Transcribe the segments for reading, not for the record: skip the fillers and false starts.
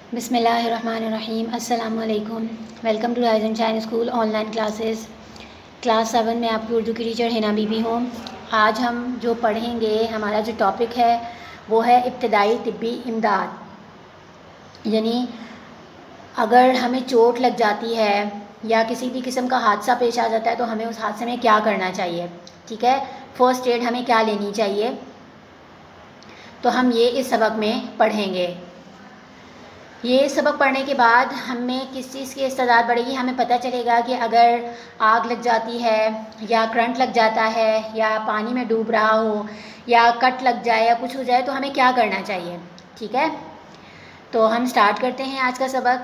बिस्मिल्लाहिर्रहमानिर्रहीम। अस्सलाम वालेकुम। वेलकम टू राइजन Chinese school online classes. Class 7 में आपकी उर्दू की टीचर हिना बीबी हूँ। आज हम जो पढ़ेंगे, हमारा जो टॉपिक है वो है इब्तदाई तिब्बी इमदाद। यानी अगर हमें चोट लग जाती है या किसी भी किस्म का हादसा पेश आ जाता है तो हमें उस हादसे में क्या करना चाहिए, ठीक है। फ़र्स्ट एड हमें क्या लेनी चाहिए, तो हम ये इस सबक में पढ़ेंगे। ये सबक पढ़ने के बाद हमें किस चीज़ की इस्तेदाद बढ़ेगी, हमें पता चलेगा कि अगर आग लग जाती है या करंट लग जाता है या पानी में डूब रहा हो या कट लग जाए या कुछ हो जाए तो हमें क्या करना चाहिए, ठीक है। तो हम स्टार्ट करते हैं आज का सबक।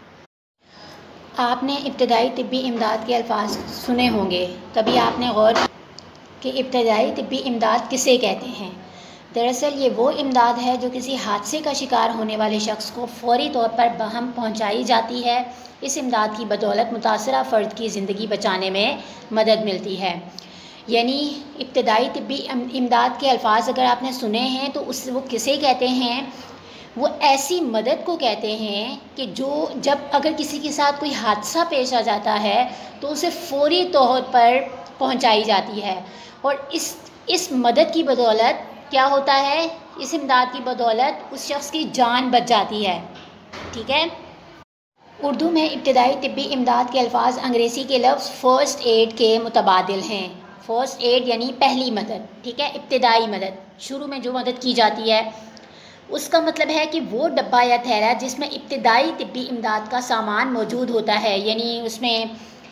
आपने इब्तदाई तिब्बी इमदाद के अल्फाज सुने होंगे, तभी आपने गौर कि इब्तदाई तिब्बी इमदाद किसे कहते हैं। दरअसल ये वो इमदाद है जो किसी हादसे का शिकार होने वाले शख्स को फ़ौरी तौर पर बहम पहुंचाई जाती है। इस इमदाद की बदौलत मुतासरा फ़र्द की ज़िंदगी बचाने में मदद मिलती है। यानी इब्तदाई तिब्बी इमदाद के अल्फाज अगर आपने सुने हैं तो वो किसे कहते हैं, वो ऐसी मदद को कहते हैं कि जो जब अगर किसी के साथ कोई हादसा पेश आ जाता है तो उसे फ़ौरी तौर पर पहुंचाई जाती है। और इस मदद की बदौलत क्या होता है, इस इमदाद की बदौलत उस शख्स की जान बच जाती है, ठीक है। उर्दू में इब्तदाई तिब्बी इमदाद के अल्फाज अंग्रेज़ी के लफ्ज़ फ़र्स्ट एड के मुतबादिल हैं। फ़र्स्ट एड यानी पहली मदद, ठीक है। इब्तदाई मदद, शुरू में जो मदद की जाती है, उसका मतलब है कि वो डब्बा या थैला जिसमें इब्तदाई तिब्बी इमदाद का सामान मौजूद होता है। यानी उसमें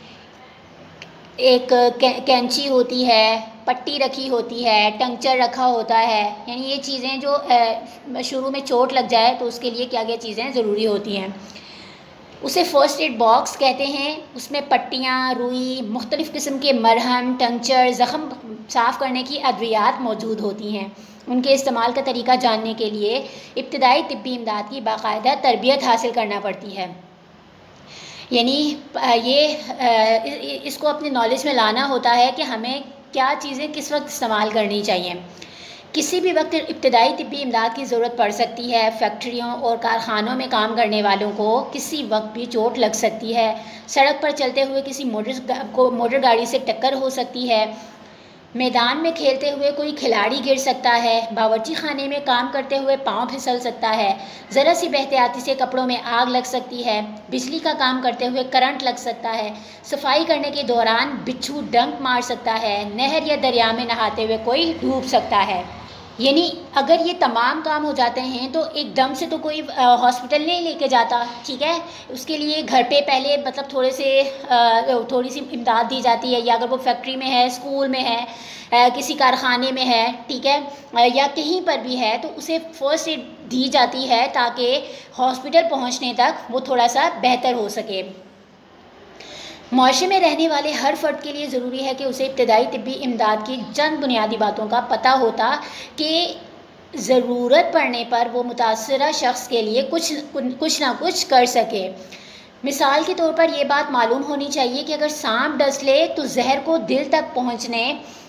एक कैंची होती है, पट्टी रखी होती है, टंक्चर रखा होता है। यानी ये चीज़ें जो शुरू में चोट लग जाए तो उसके लिए क्या क्या चीज़ें ज़रूरी होती हैं, उसे फ़र्स्ट एड बॉक्स कहते हैं। उसमें पट्टियाँ, रुई, मुख्तलिफ़ किस्म के मरहम, टंक्चर, ज़ख़म साफ़ करने की अद्वियात मौजूद होती हैं। उनके इस्तेमाल का तरीका जानने के लिए इब्तदाई तिब्बी इमदाद की बाकायदा तरबियत हासिल करना पड़ती है। यानी इसको अपने नॉलेज में लाना होता है कि हमें क्या चीज़ें किस वक्त इस्तेमाल करनी चाहिए। किसी भी वक्त इब्तदाई तिब्बी इमदाद की ज़रूरत पड़ सकती है। फैक्ट्रियों और कारखानों में काम करने वालों को किसी वक्त भी चोट लग सकती है। सड़क पर चलते हुए किसी मोटर गाड़ी से टक्कर हो सकती है। मैदान में खेलते हुए कोई खिलाड़ी गिर सकता है। बावर्ची खाने में काम करते हुए पाँव फिसल सकता है। ज़रा सी बेहतियाती से कपड़ों में आग लग सकती है। बिजली का काम करते हुए करंट लग सकता है। सफाई करने के दौरान बिच्छू डंक मार सकता है। नहर या दरिया में नहाते हुए कोई डूब सकता है। यानी अगर ये तमाम काम हो जाते हैं तो एकदम से तो कोई हॉस्पिटल नहीं लेके जाता, ठीक है। उसके लिए घर पे पहले मतलब थोड़ी सी इमदाद दी जाती है, या अगर वो फैक्ट्री में है, स्कूल में है, किसी कारखाने में है, ठीक है, या कहीं पर भी है, तो उसे फ़र्स्ट एड दी जाती है ताकि हॉस्पिटल पहुँचने तक वो थोड़ा सा बेहतर हो सके। मुआशरे में रहने वाले हर फ़र्द के लिए ज़रूरी है कि उसे इब्तदाई तिब्बी इमदाद की चंद बुनियादी बातों का पता होता कि ज़रूरत पड़ने पर वो मुतासरा शख्स के लिए कुछ ना कुछ कर सके। मिसाल के तौर पर यह बात मालूम होनी चाहिए कि अगर सांप डस ले तो जहर को दिल तक पहुंचने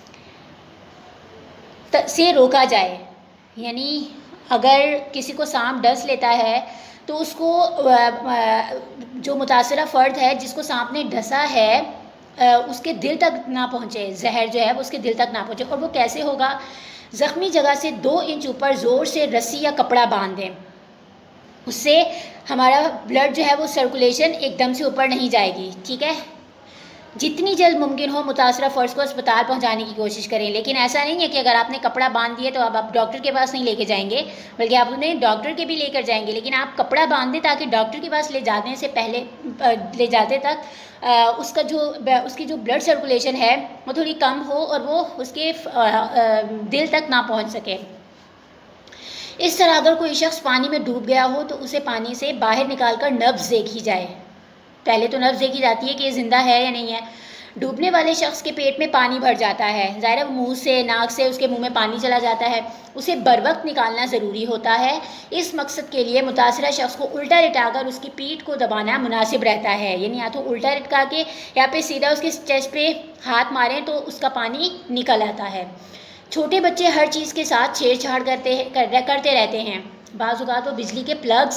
से रोका जाए। यानी अगर किसी को सांप डस लेता है तो उसको जो मुतासरा फ़र्द है जिसको सांप ने डसा है उसके दिल तक ना पहुँचे, जहर जो है वो उसके दिल तक ना पहुँचे। और वो कैसे होगा, ज़ख्मी जगह से 2 इंच ऊपर ज़ोर से रस्सी या कपड़ा बांध दें। उससे हमारा ब्लड जो है वो सर्कुलेशन एकदम से ऊपर नहीं जाएगी, ठीक है। जितनी जल्द मुमकिन हो मुतासरा फ़र्द को अस्पताल पहुंचाने की कोशिश करें। लेकिन ऐसा नहीं है कि अगर आपने कपड़ा बांध दिया तो अब आप डॉक्टर के पास नहीं लेके जाएंगे, बल्कि आप उन्हें डॉक्टर के भी लेकर जाएंगे। लेकिन आप कपड़ा बांध दें ताकि डॉक्टर के पास ले जाने से पहले ले जाते तक उसकी जो ब्लड सर्कुलेशन है वो थोड़ी कम हो और वो उसके दिल तक ना पहुँच सके। इस तरह अगर कोई शख्स पानी में डूब गया हो तो उसे पानी से बाहर निकाल कर नब्ज़ देखी जाए। पहले तो नब्ज़ देखी जाती है कि ये ज़िंदा है या नहीं है। डूबने वाले शख्स के पेट में पानी भर जाता है, ज़ाहिर है मुंह से, नाक से उसके मुंह में पानी चला जाता है। उसे बर वक्त निकालना ज़रूरी होता है। इस मकसद के लिए मुतासरा शख्स को उल्टा लिटाकर उसकी पीठ को दबाना मुनासिब रहता है। यानी या तो उल्टा लिटा के या पे सीधा उसके चेस्ट पे हाथ मारें तो उसका पानी निकल आता है। छोटे बच्चे हर चीज़ के साथ छेड़छाड़ करते रहते हैं। बाज़ औक़ात वो बिजली के प्लग्स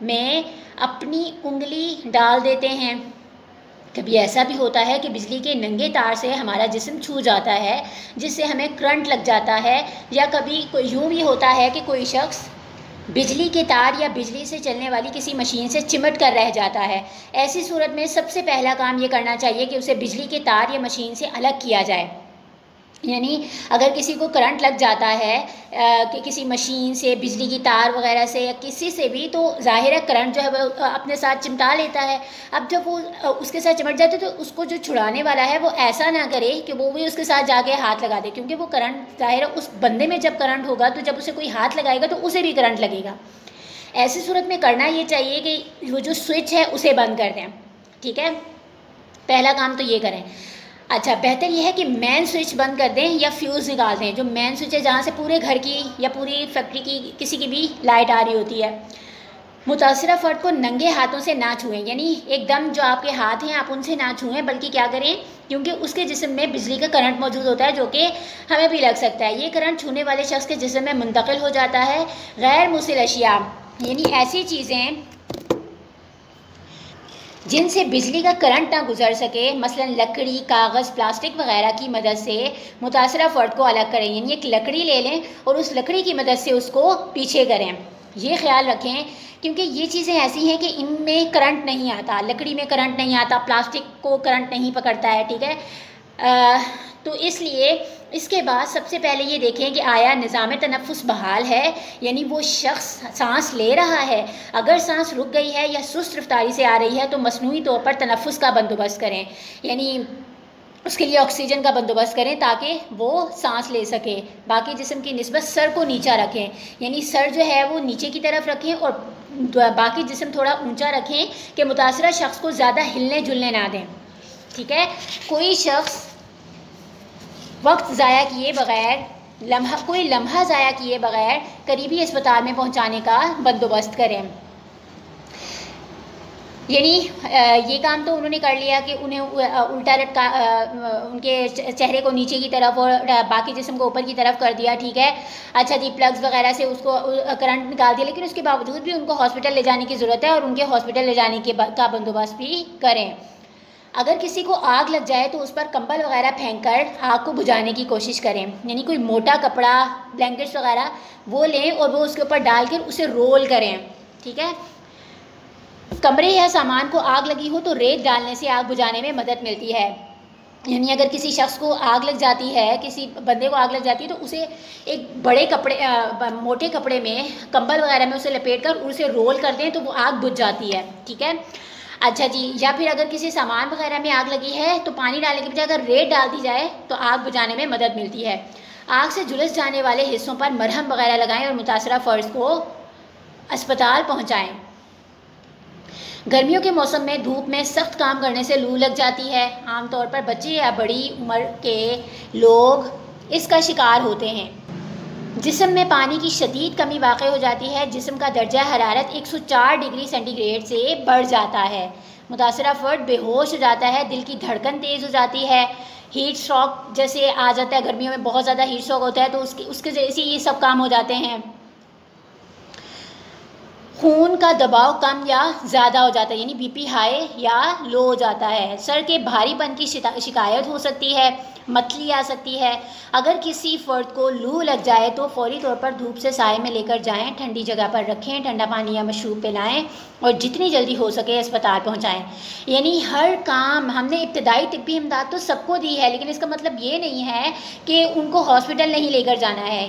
में अपनी उंगली डाल देते हैं। कभी ऐसा भी होता है कि बिजली के नंगे तार से हमारा जिस्म छू जाता है, जिससे हमें करंट लग जाता है। या कभी कोई यूँ भी होता है कि कोई शख्स बिजली के तार या बिजली से चलने वाली किसी मशीन से चिमट कर रह जाता है। ऐसी सूरत में सबसे पहला काम ये करना चाहिए कि उसे बिजली के तार या मशीन से अलग किया जाए। यानी अगर किसी को करंट लग जाता है कि किसी मशीन से, बिजली की तार वगैरह से या किसी से भी, तो ज़ाहिर है करंट जो है वो अपने साथ चिमटा लेता है। अब जब वो उसके साथ चिमट जाते तो उसको जो छुड़ाने वाला है वो ऐसा ना करे कि वो भी उसके साथ जाके हाथ लगा दे, क्योंकि वो करंट ज़ाहिर है उस बंदे में जब करंट होगा तो जब उसे कोई हाथ लगाएगा तो उसे भी करंट लगेगा। ऐसी सूरत में करना ये चाहिए कि वो जो स्विच है उसे बंद कर दें। ठीक है, पहला काम तो ये करें। अच्छा, बेहतर यह है कि मेन स्विच बंद कर दें या फ्यूज़ निकाल दें। जो मेन स्विच है जहाँ से पूरे घर की या पूरी फैक्ट्री की किसी की भी लाइट आ रही होती है। मुतासिरा फ़र्द को नंगे हाथों से ना छुएं, यानी एकदम जो आपके हाथ हैं आप उनसे ना छुएं, बल्कि क्या करें, क्योंकि उसके जिस्म में बिजली का करंट मौजूद होता है जो कि हमें भी लग सकता है। ये करंट छूने वाले शख्स के जिस्म में मुंतकिल हो जाता है। गैर मुसिल अशिया, यानी ऐसी चीज़ें जिनसे बिजली का करंट ना गुजर सके, मसलन लकड़ी, कागज़, प्लास्टिक वगैरह की मदद से मुतासरा फ़र्द को अलग करें। यानी एक लकड़ी ले लें और उस लकड़ी की मदद से उसको पीछे करें। ये ख्याल रखें क्योंकि ये चीज़ें ऐसी हैं कि इनमें करंट नहीं आता, लकड़ी में करंट नहीं आता, प्लास्टिक को करंट नहीं पकड़ता है। ठीक है, तो इसलिए इसके बाद सबसे पहले ये देखें कि आया निज़ाम तनफ़ुस बहाल है, यानी वो शख्स सांस ले रहा है। अगर सांस रुक गई है या सुस्त रफ्तारी से आ रही है तो मसनूई तौर पर तनफ़ुस का बंदोबस्त करें, यानी उसके लिए ऑक्सीजन का बंदोबस्त करें ताकि वो सांस ले सके। बाकी जिस्म की निस्बत सर को नीचा रखें, यानी सर जो है वो नीचे की तरफ रखें और बाकी जिस्म थोड़ा ऊंचा रखें कि मुतासरा शख्स को ज़्यादा हिलने जुलने ना दें। ठीक है, कोई शख्स वक्त ज़ाया किए बग़ैर, कोई लम्हा ज़ाया किए बग़ैर करीबी अस्पताल में पहुंचाने का बंदोबस्त करें। यानी ये काम तो उन्होंने कर लिया कि उन्हें उल्टा लटका, उनके चेहरे को नीचे की तरफ और बाकी जिस्म को ऊपर की तरफ कर दिया। ठीक है, अच्छा जी, प्लग्स वगैरह से उसको करंट निकाल दिया, लेकिन उसके बावजूद भी उनको हॉस्पिटल ले जाने की ज़रूरत है और उनके हॉस्पिटल ले जाने का बंदोबस्त भी करें। अगर किसी को आग लग जाए तो उस पर कंबल वगैरह फेंक कर आग को बुझाने की कोशिश करें, यानी कोई मोटा कपड़ा, ब्लैंकेट्स वगैरह वो लें और वो उसके ऊपर डालकर उसे रोल करें। ठीक है, कमरे या सामान को आग लगी हो तो रेत डालने से आग बुझाने में मदद मिलती है। यानी अगर किसी शख्स को आग लग जाती है, किसी बंदे को आग लग जाती है तो उसे एक बड़े कपड़े, मोटे कपड़े में, कंबल वगैरह में उसे लपेट कर उसे रोल कर दें तो वो आग बुझ जाती है। ठीक है, अच्छा जी, या फिर अगर किसी सामान वगैरह में आग लगी है तो पानी डालने के बजाय अगर रेत डाल दी जाए तो आग बुझाने में मदद मिलती है। आग से झुलस जाने वाले हिस्सों पर मरहम वगैरह लगाएं और मुतासरा फ़र्द को अस्पताल पहुँचाएँ। गर्मियों के मौसम में धूप में सख्त काम करने से लू लग जाती है। आमतौर पर बच्चे या बड़ी उम्र के लोग इसका शिकार होते हैं। जिस्म में पानी की शदीद कमी वाक़ई हो जाती है। जिस्म का दर्जा हरारत 104 डिग्री सेंटीग्रेड से बढ़ जाता है। मुतासरा फ़र्द बेहोश हो जाता है, दिल की धड़कन तेज़ हो जाती है, हीट स्ट्रोक जैसे आ जाता है। गर्मियों में बहुत ज़्यादा हीट स्ट्रोक होता है तो उसके जैसे ये सब काम हो जाते हैं। खून का दबाव कम या ज़्यादा हो जाता है, यानी बीपी हाई या लो हो जाता है। सर के भारीपन की शिकायत हो सकती है, मतली आ सकती है। अगर किसी फ़र्द को लू लग जाए तो फौरी तौर पर धूप से साए में लेकर जाएं, ठंडी जगह पर रखें, ठंडा पानी या मशरूब पिलाएं और जितनी जल्दी हो सके अस्पताल पहुंचाएं। यानी हर काम हमने इब्तदाई तिब्बी इमदाद तो सबको दी है, लेकिन इसका मतलब ये नहीं है कि उनको हॉस्पिटल नहीं लेकर जाना है।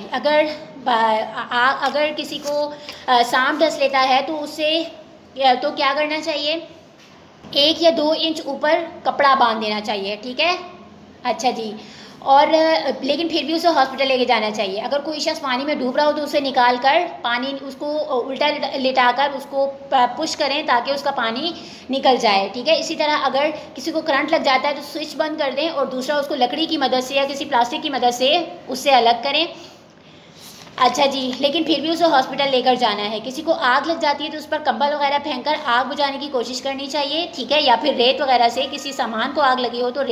अगर किसी को सांप डस लेता है तो उससे तो क्या करना चाहिए, 1 या 2 इंच ऊपर कपड़ा बांध देना चाहिए। ठीक है, अच्छा जी, और लेकिन फिर भी उसे हॉस्पिटल लेके जाना चाहिए। अगर कोई शख्स पानी में डूब रहा हो तो उसे निकाल कर पानी, उसको उल्टा लिटाकर उसको पुश करें ताकि उसका पानी निकल जाए। ठीक है, इसी तरह अगर किसी को करंट लग जाता है तो स्विच बंद कर दें और दूसरा उसको लकड़ी की मदद से या किसी प्लास्टिक की मदद से उससे अलग करें। अच्छा जी, लेकिन फिर भी उसे हॉस्पिटल लेकर जाना है। किसी को आग लग जाती है तो उस पर कंबल वगैरह फेंककर आग बुझाने की कोशिश करनी चाहिए, ठीक है। या फिर रेत वगैरह से, किसी सामान को आग लगी हो तो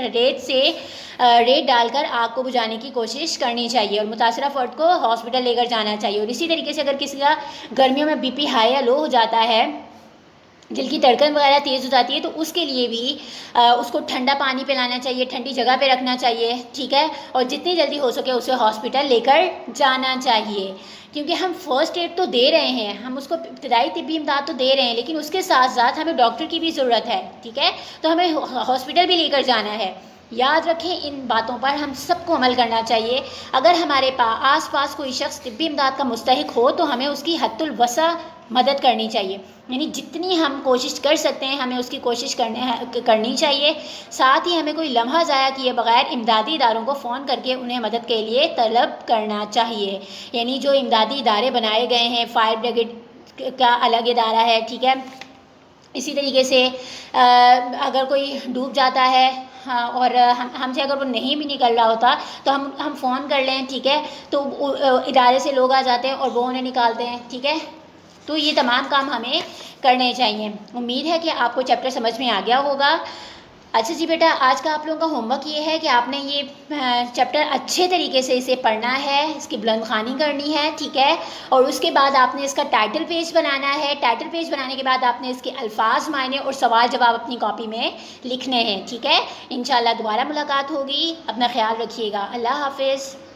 रेत डालकर आग को बुझाने की कोशिश करनी चाहिए और मुतासरा फ़र्द को हॉस्पिटल लेकर जाना चाहिए। और इसी तरीके से अगर किसी का गर्मियों में बीपी हाई या लो हो जाता है, दिल की धड़कन वगैरह तेज़ हो जाती है, तो उसके लिए भी उसको ठंडा पानी पिलाना चाहिए, ठंडी जगह पे रखना चाहिए, ठीक है। और जितनी जल्दी हो सके उसे हॉस्पिटल लेकर जाना चाहिए, क्योंकि हम फर्स्ट एड तो दे रहे हैं, हम उसको इब्तदाई तिब्बी इमदाद तो दे रहे हैं, लेकिन उसके साथ साथ हमें डॉक्टर की भी ज़रूरत है, ठीक है। तो हमें हॉस्पिटल भी लेकर जाना है। याद रखें, इन बातों पर हम सबको अमल करना चाहिए। अगर हमारे आस पास कोई शख्स तिब्बी इमदाद का मुस्तहिक हो तो हमें उसकी हद्दुल वसा मदद करनी चाहिए, यानी जितनी हम कोशिश कर सकते हैं हमें उसकी कोशिश करनी चाहिए। साथ ही हमें कोई लम्हा ज़ाया किए बगैर इमदादी इदारों को फ़ोन करके उन्हें मदद के लिए तलब करना चाहिए। यानी जो इमदादी इदारे बनाए गए हैं, फायर ब्रिगेड का अलग इदारा है, ठीक है। इसी तरीके से अगर कोई डूब जाता है, हाँ, और हमसे अगर वो नहीं भी निकल रहा होता तो हम फ़ोन कर लें, ठीक है। तो इदारे से लोग आ जाते हैं और वो उन्हें निकालते हैं, ठीक है। तो ये तमाम काम हमें करने चाहिए। उम्मीद है कि आपको चैप्टर समझ में आ गया होगा। अच्छा जी बेटा, आज का आप लोगों का होमवर्क ये है कि आपने ये चैप्टर अच्छे तरीके से इसे पढ़ना है, इसकी बुलंद ख़्वानी करनी है, ठीक है। और उसके बाद आपने इसका टाइटल पेज बनाना है। टाइटल पेज बनाने के बाद आपने इसके अल्फाज, मायने और सवाल जवाब अपनी कॉपी में लिखने हैं, ठीक है। इंशाल्लाह दोबारा मुलाकात होगी। अपना ख्याल रखिएगा। अल्लाह हाफिज़।